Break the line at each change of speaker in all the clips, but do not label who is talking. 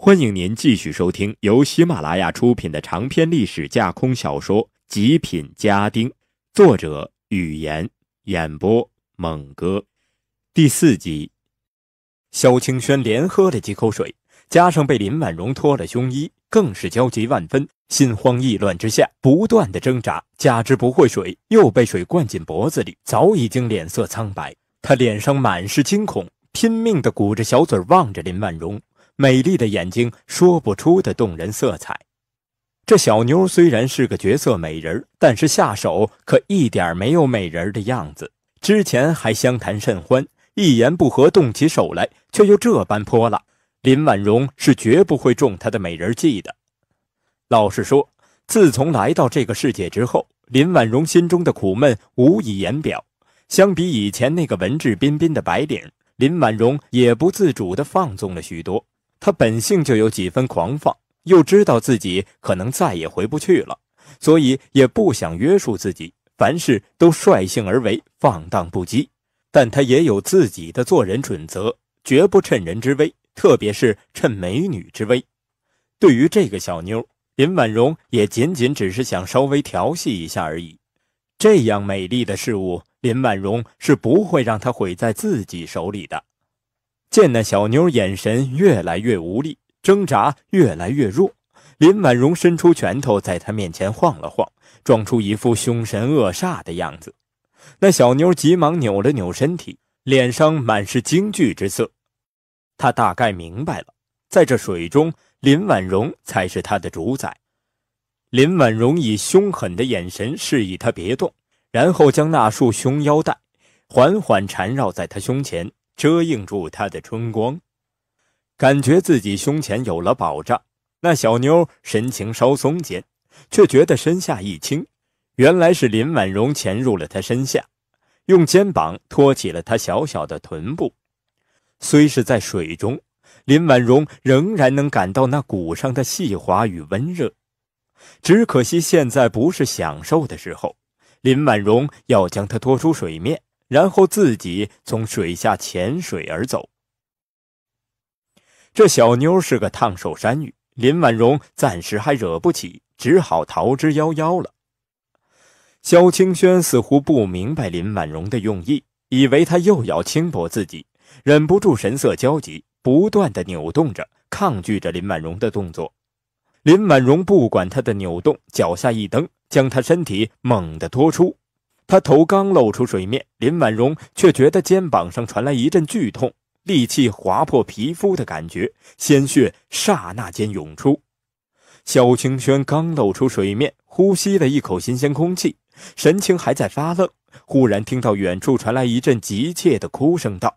欢迎您继续收听由喜马拉雅出品的长篇历史架空小说《极品家丁》，作者语言，演播猛哥。第4集。萧清轩连喝了几口水，加上被林婉容脱了胸衣，更是焦急万分，心慌意乱之下不断的挣扎，加之不会水，又被水灌进脖子里，早已经脸色苍白。他脸上满是惊恐，拼命地鼓着小嘴望着林婉容，美丽的眼睛说不出的动人色彩。这小妞虽然是个绝色美人，但是下手可一点没有美人的样子。之前还相谈甚欢，一言不合动起手来，却又这般泼辣。林婉容是绝不会中她的美人计的。老实说，自从来到这个世界之后，林婉容心中的苦闷无以言表。相比以前那个文质彬彬的白领，林婉容也不自主地放纵了许多。她本性就有几分狂放，又知道自己可能再也回不去了，所以也不想约束自己，凡事都率性而为，放荡不羁。但她也有自己的做人准则，绝不趁人之危，特别是趁美女之危。对于这个小妞，林婉容也仅仅只是想稍微调戏一下而已。这样美丽的事物，林婉容是不会让她毁在自己手里的。见那小妞眼神越来越无力，挣扎越来越弱，林婉容伸出拳头在她面前晃了晃，装出一副凶神恶煞的样子。那小妞急忙扭了扭身体，脸上满是惊惧之色。她大概明白了，在这水中，林婉容才是她的主宰。林婉容以凶狠的眼神示意她别动，然后将那束胸腰带缓缓缠绕在她胸前，遮映住她的春光。感觉自己胸前有了保障，那小妞神情稍松间，却觉得身下一轻，原来是林婉容潜入了她身下，用肩膀托起了她小小的臀部。虽是在水中，林婉容仍然能感到那骨上的细滑与温热。只可惜现在不是享受的时候，林婉容要将她拖出水面，然后自己从水下潜水而走。这小妞是个烫手山芋，林婉容暂时还惹不起，只好逃之夭夭了。萧清轩似乎不明白林婉容的用意，以为她又要轻薄自己，忍不住神色焦急，不断地扭动着，抗拒着林婉容的动作。林婉容不管她的扭动，脚下一蹬，将她身体猛地拖出。她头刚露出水面，林婉容却觉得肩膀上传来一阵剧痛，利器划破皮肤的感觉，鲜血刹那间涌出。萧清轩刚露出水面，呼吸了一口新鲜空气，神情还在发愣，忽然听到远处传来一阵急切的哭声，道：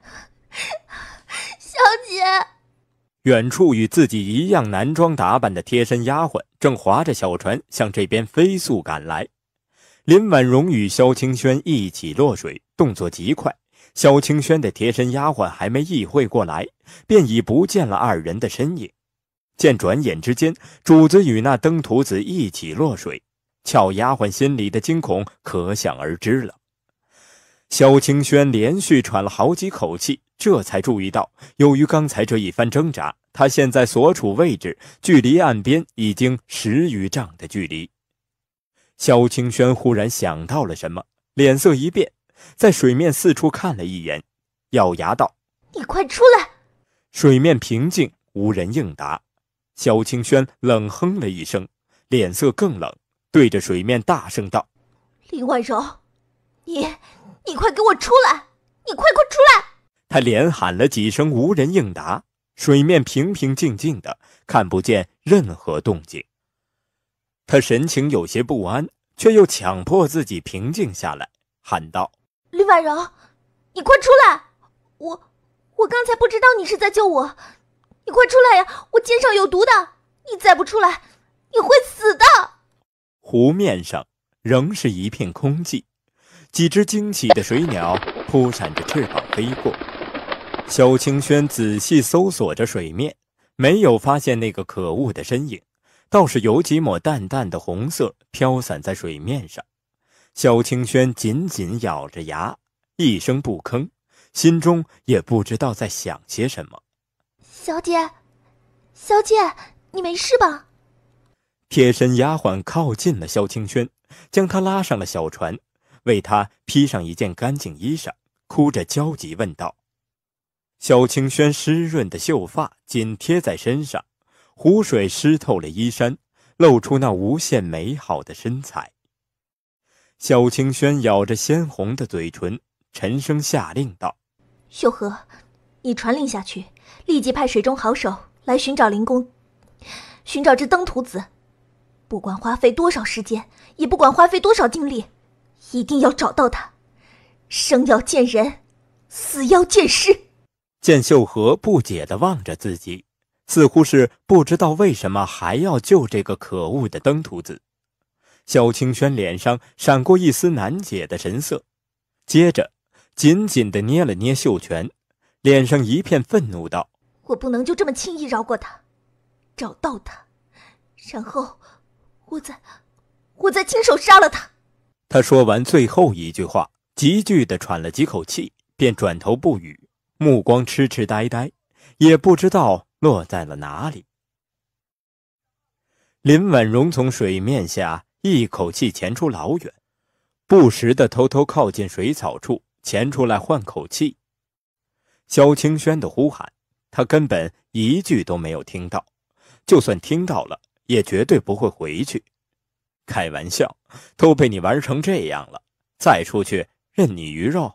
小姐。
远处与自己一样男装打扮的贴身丫鬟正划着小船向这边飞速赶来。林婉容与萧清轩一起落水，动作极快，萧清轩的贴身丫鬟还没意会过来，便已不见了二人的身影。见转眼之间，主子与那登徒子一起落水，俏丫鬟心里的惊恐可想而知了。萧清轩连续喘了好几口气，这才注意到，由于刚才这一番挣扎，他现在所处位置距离岸边已经10余丈的距离。萧清轩忽然想到了什么，脸色一变，在水面四处看了一眼，咬牙道：
你快出来！
水面平静，无人应答。萧清轩冷哼了一声，脸色更冷，对着水面大声道：
林婉柔，你快给我出来！你快出来！
他连喊了几声，无人应答。水面平平静静的，看不见任何动静。他神情有些不安，却又强迫自己平静下来，喊道：
林婉柔，你快出来！我刚才不知道你是在救我，你快出来呀！我肩上有毒的，你再不出来，你会死的！
湖面上仍是一片空寂，几只惊起的水鸟扑闪着翅膀飞过。萧清轩仔细搜索着水面，没有发现那个可恶的身影，倒是有几抹淡淡的红色飘散在水面上。萧清轩紧紧咬着牙，一声不吭，心中也不知道在想些什么。
小姐， 小姐，你没事吧？
贴身丫鬟靠近了萧清轩，将他拉上了小船，为他披上一件干净衣裳，哭着焦急问道。萧清轩湿润的秀发紧贴在身上，湖水湿透了衣衫，露出那无限美好的身材。萧清轩咬着鲜红的嘴唇，沉声下令道：
秀禾，你传令下去，立即派水中好手来寻找灵宫，寻找这登徒子，不管花费多少时间，也不管花费多少精力，一定要找到他。生要见人，死要见尸。
见秀禾不解地望着自己，似乎是不知道为什么还要救这个可恶的登徒子。萧清轩脸上闪过一丝难解的神色，接着紧紧地捏了捏袖拳，脸上一片愤怒道：
我不能就这么轻易饶过他，找到他，然后我再亲手杀了他。
他说完最后一句话，急剧地喘了几口气，便转头不语，目光痴痴呆呆，也不知道落在了哪里。林婉容从水面下一口气潜出老远，不时地偷偷靠近水草处，潜出来换口气。萧清轩的呼喊，他根本一句都没有听到，就算听到了，也绝对不会回去。开玩笑，都被你玩成这样了，再出去任你鱼肉。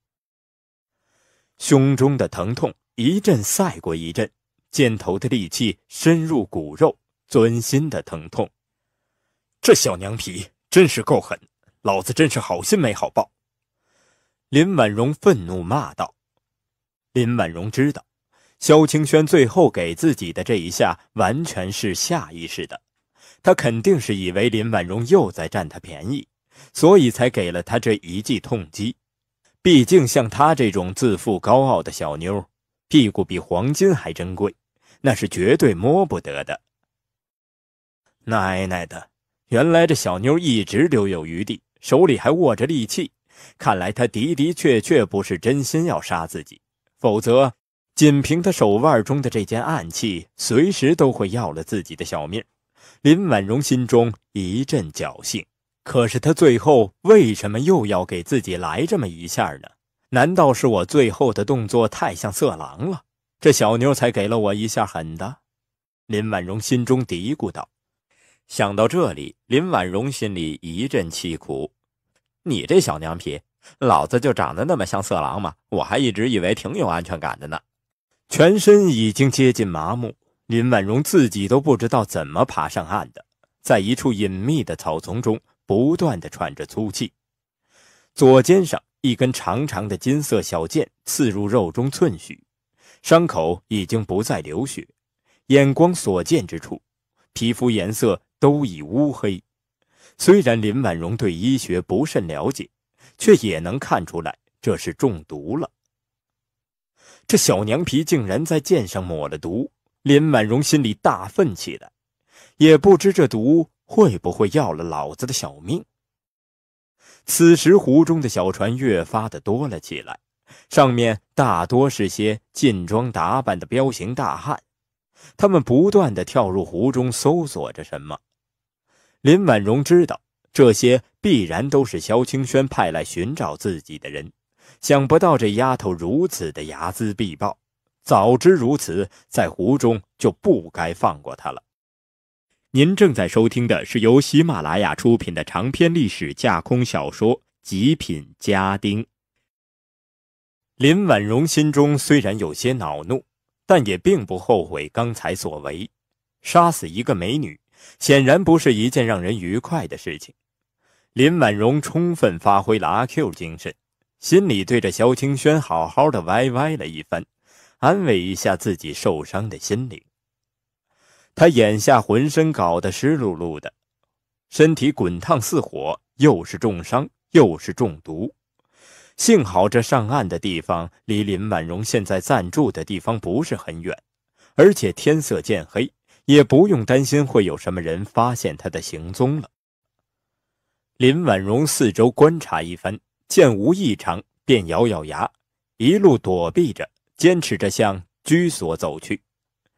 胸中的疼痛一阵赛过一阵，箭头的利器深入骨肉，钻心的疼痛。这小娘皮真是够狠，老子真是好心没好报。林婉容愤怒骂道。林婉容知道，萧清轩最后给自己的这一下完全是下意识的，他肯定是以为林婉容又在占他便宜，所以才给了他这一记痛击。毕竟像她这种自负高傲的小妞，屁股比黄金还珍贵，那是绝对摸不得的。奶奶的，原来这小妞一直留有余地，手里还握着利器，看来她的的确确不是真心要杀自己，否则仅凭她手腕中的这件暗器，随时都会要了自己的小命。林婉容心中一阵侥幸，可是她最后为什么又要给自己来这么一下呢？难道是我最后的动作太像色狼了，这小妞才给了我一下狠的？林婉容心中嘀咕道。想到这里，林婉容心里一阵气苦。你这小娘皮，老子就长得那么像色狼吗？我还一直以为挺有安全感的呢。全身已经接近麻木，林婉容自己都不知道怎么爬上岸的，在一处隐秘的草丛中不断地喘着粗气。左肩上一根长长的金色小剑刺入肉中寸许，伤口已经不再流血，眼光所见之处，皮肤颜色都已乌黑。虽然林婉容对医学不甚了解，却也能看出来这是中毒了。这小娘皮竟然在剑上抹了毒，林婉容心里大愤起来，也不知这毒会不会要了老子的小命。此时湖中的小船越发的多了起来，上面大多是些劲装打扮的彪形大汉，他们不断地跳入湖中搜索着什么。林婉容知道，这些必然都是萧清轩派来寻找自己的人，想不到这丫头如此的睚眦必报，早知如此，在湖中就不该放过她了。您正在收听的是由喜马拉雅出品的长篇历史架空小说《极品家丁》。林婉容心中虽然有些恼怒，但也并不后悔刚才所为。杀死一个美女，显然不是一件让人愉快的事情。林婉容充分发挥了阿 Q 精神，心里对着萧清轩好好的歪歪了一番，安慰一下自己受伤的心灵。他眼下浑身搞得湿漉漉的，身体滚烫似火，又是重伤又是中毒。幸好这上岸的地方离林婉容现在暂住的地方不是很远，而且天色渐黑，也不用担心会有什么人发现他的行踪了。林婉容四周观察一番，见无异常，便咬咬牙，一路躲避着，坚持着向居所走去。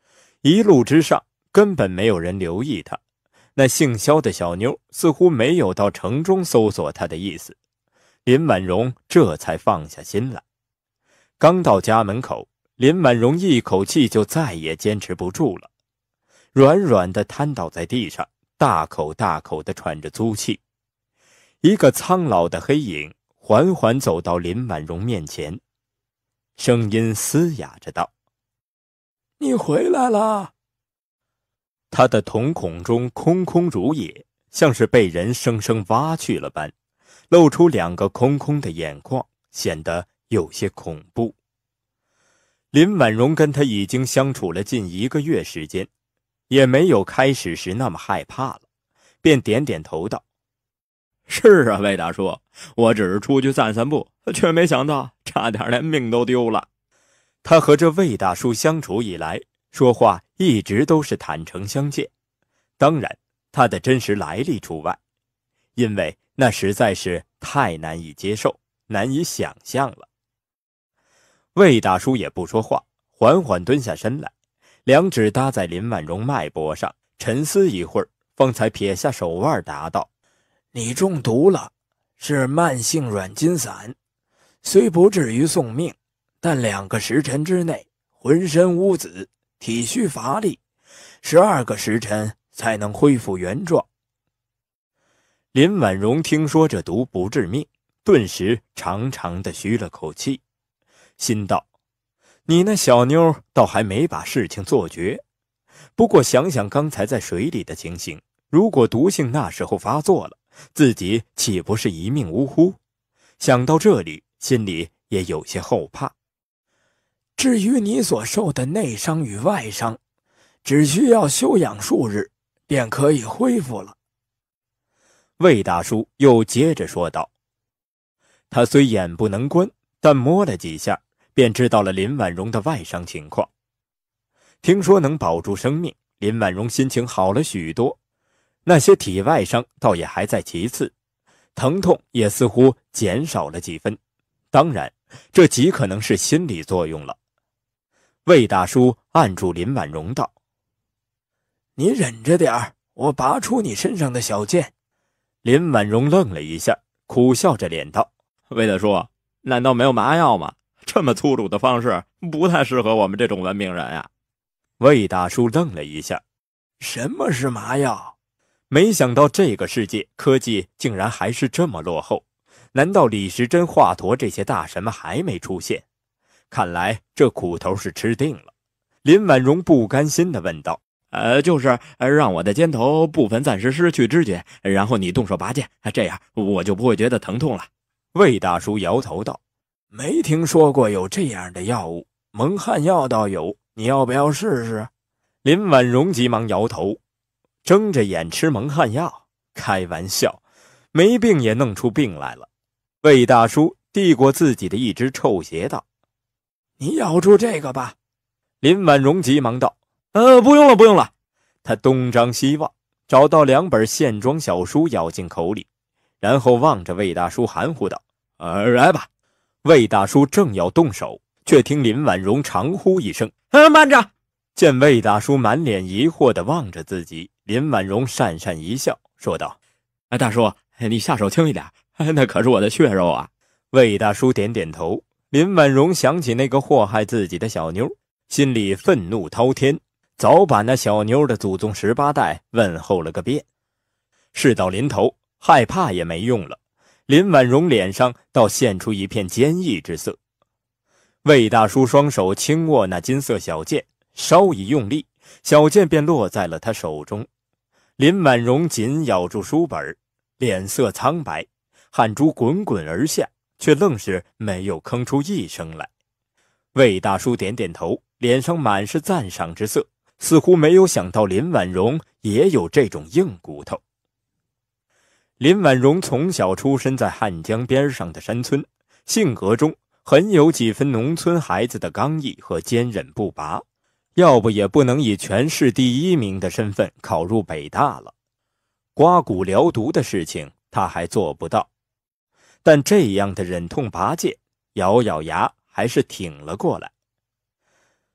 一路之上根本没有人留意他，那姓肖的小妞似乎没有到城中搜索他的意思。林婉容这才放下心来。刚到家门口，林婉容一口气就再也坚持不住了，软软地瘫倒在地上，大口大口地喘着粗气。一个苍老的黑影缓缓走到林婉容面前，声音嘶哑着道：“
你回来了。”
他的瞳孔中空空如也，像是被人生生挖去了般，露出2个空空的眼眶，显得有些恐怖。林婉容跟他已经相处了近1个月时间，也没有开始时那么害怕了，便点点头道：“
是啊，魏大叔，我只是出去散散步，却没想到差点连命都丢了。”
他和这魏大叔相处以来，说话一直都是坦诚相见，当然他的真实来历除外，因为那实在是太难以接受，难以想象了。魏大叔也不说话，缓缓蹲下身来，2指搭在林婉容脉搏上，沉思一会儿，方才撇下手腕答道：“
你中毒了，是慢性软筋散，虽不至于送命，但2个时辰之内浑身无紫，体虚乏力，12个时辰才能恢复原状。”
林婉容听说这毒不致命，顿时长长的吁了口气，心道：“你那小妞倒还没把事情做绝。不过想想刚才在水里的情形，如果毒性那时候发作了，自己岂不是一命呜呼？想到这里，心里也有些后怕。
至于你所受的内伤与外伤，只需要休养数日，便可以恢复了。”
魏大叔又接着说道。他虽眼不能观，但摸了几下，便知道了林婉容的外伤情况。听说能保住生命，林婉容心情好了许多，那些体外伤倒也还在其次，疼痛也似乎减少了几分，当然这极可能是心理作用了。魏大叔按住林婉容道：“
你忍着点儿，我拔出你身上的小剑。”
林婉容愣了一下，苦笑着脸道：“
魏大叔，难道没有麻药吗？这么粗鲁的方式不太适合我们这种文明人呀。”
魏大叔愣了一下：“
什么是麻药？”
没想到这个世界科技竟然还是这么落后，难道李时珍、华佗这些大神们还没出现？看来这苦头是吃定了。林婉容不甘心地问道：“
就是让我的肩头部分暂时失去知觉，然后你动手拔剑，这样我就不会觉得疼痛了。”
魏大叔摇头道：“
没听说过有这样的药物，蒙汗药倒有，你要不要试试？”
林婉容急忙摇头，睁着眼吃蒙汗药？开玩笑，没病也弄出病来了。魏大叔递过自己的一只臭鞋道：“
你咬住这个吧。”
林婉容急忙道：“
不用了，不用了。”
他东张西望，找到2本线装小书咬进口里，然后望着魏大叔含糊道：“
来吧。”
魏大叔正要动手，却听林婉容长呼一声：“
慢着！”
见魏大叔满脸疑惑地望着自己，林婉容讪讪一笑，说道：“
大叔，你下手轻一点，那可是我的血肉啊。”
魏大叔点点头。林婉容想起那个祸害自己的小妞，心里愤怒滔天，早把那小妞的祖宗18代问候了个遍。事到临头，害怕也没用了，林婉容脸上倒现出一片坚毅之色。魏大叔双手轻握那金色小剑，稍一用力，小剑便落在了他手中。林婉容紧咬住书本，脸色苍白，汗珠滚滚而下，却愣是没有吭出一声来。魏大叔点点头，脸上满是赞赏之色，似乎没有想到林婉容也有这种硬骨头。林婉容从小出身在汉江边上的山村，性格中很有几分农村孩子的刚毅和坚韧不拔，要不也不能以全市第1名的身份考入北大了。刮骨疗毒的事情他还做不到，但这样的忍痛拔剑，咬咬牙还是挺了过来。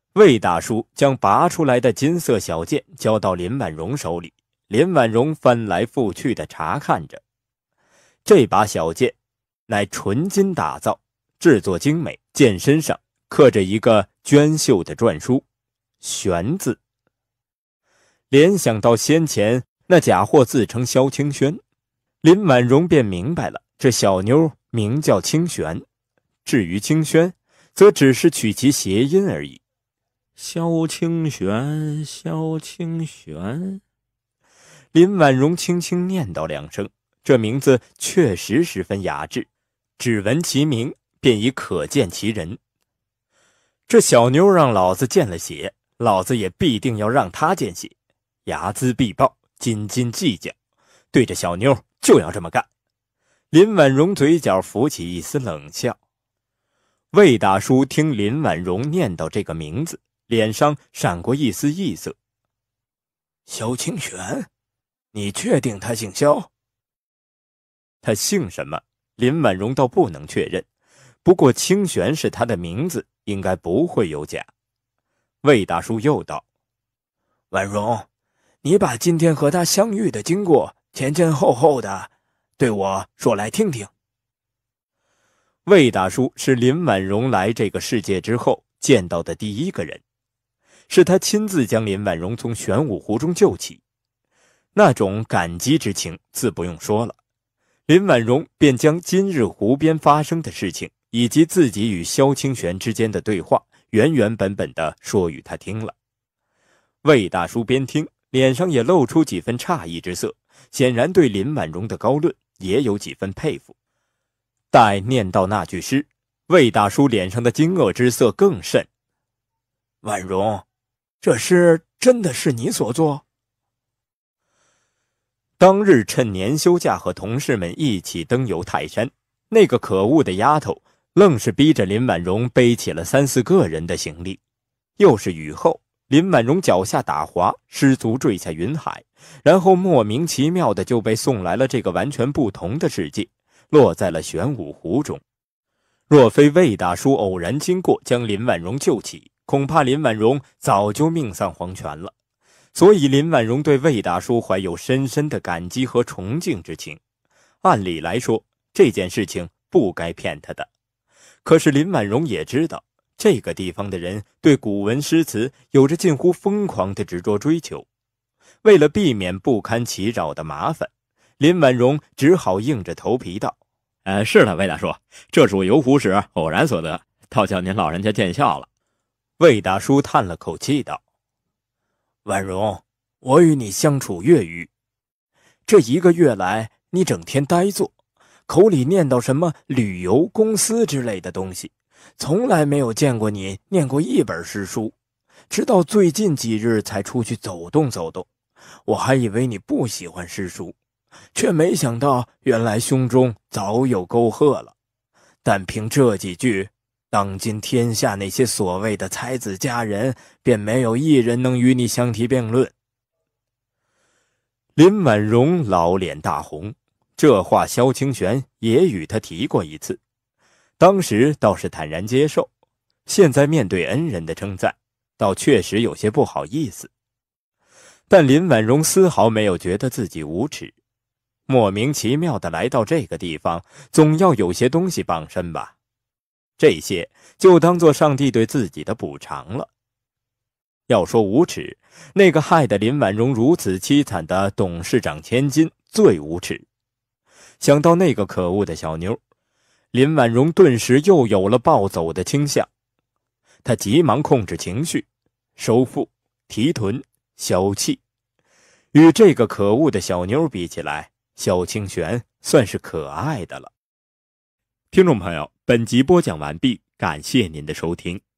魏大叔将拔出来的金色小剑交到林婉容手里，林婉容翻来覆去地查看着。这把小剑乃纯金打造，制作精美，剑身上刻着一个娟秀的篆书“玄”字。联想到先前那假货自称萧清轩，林婉容便明白了，这小妞名叫清玄，至于清轩，则只是取其谐音而已。
萧清玄，萧清玄。
林婉容轻轻念叨2声，这名字确实十分雅致，只闻其名便已可见其人。这小妞让老子见了血，老子也必定要让她见血，睚眦必报，斤斤计较，对着小妞就要这么干。林婉容嘴角浮起一丝冷笑。魏大叔听林婉容念叨这个名字，脸上闪过一丝异色。
萧清玄，你确定他姓萧？
他姓什么，林婉容倒不能确认，不过清玄是他的名字，应该不会有假。魏大叔又道：
婉容，你把今天和他相遇的经过前前后后的对我说来听听。
魏大叔是林婉容来这个世界之后见到的第一个人，是他亲自将林婉容从玄武湖中救起，那种感激之情自不用说了。林婉容便将今日湖边发生的事情，以及自己与萧清玄之间的对话，原原本本地说与他听了。魏大叔边听，脸上也露出几分诧异之色，显然对林婉容的高论也有几分佩服。待念到那句诗，魏大叔脸上的惊愕之色更甚。
婉容，这诗真的是你所作？
当日趁年休假和同事们一起登游泰山，那个可恶的丫头愣是逼着林婉容背起了3、4个人的行李。又是雨后，林婉容脚下打滑，失足坠下云海，然后莫名其妙的就被送来了这个完全不同的世界，落在了玄武湖中。若非魏大叔偶然经过将林婉容救起，恐怕林婉容早就命丧黄泉了。所以林婉容对魏大叔怀有深深的感激和崇敬之情。按理来说，这件事情不该骗他的。可是林婉容也知道，这个地方的人对古文诗词有着近乎疯狂的执着追求。为了避免不堪其扰的麻烦，林婉容只好硬着头皮道：
是的，魏大叔，这是我游湖时偶然所得，倒叫您老人家见笑了。
魏大叔叹了口气道：
婉容，我与你相处月余，这1个月来，你整天呆坐，口里念叨什么旅游公司之类的东西，从来没有见过你念过一本诗书，直到最近几日才出去走动走动。我还以为你不喜欢诗书，却没想到原来胸中早有沟壑了。但凭这几句，当今天下那些所谓的才子佳人，便没有一人能与你相提并论。
林婉容老脸大红，这话萧清玄也与他提过一次，当时倒是坦然接受，现在面对恩人的称赞，倒确实有些不好意思。但林婉容丝毫没有觉得自己无耻，莫名其妙地来到这个地方，总要有些东西傍身吧。这些就当作上帝对自己的补偿了。要说无耻，那个害得林婉容如此凄惨的董事长千金最无耻。想到那个可恶的小妞，林婉容顿时又有了暴走的倾向。她急忙控制情绪，收腹、提臀、消气。与这个可恶的小妞比起来，萧清玄算是可爱的了。听众朋友，本集播讲完毕，感谢您的收听。